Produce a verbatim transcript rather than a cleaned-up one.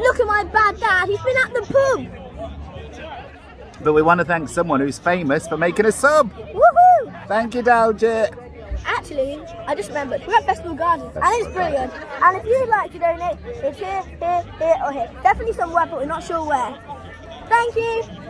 Look at my bad dad, he's been at the pub. But we want to thank someone who's famous for making a sub. Woohoo! Thank you, Daljit. Actually, I just remembered, we're at Festival Gardens and it's brilliant. And if you'd like to donate, it's here, here, here or here. Definitely somewhere, but we're not sure where. Thank you.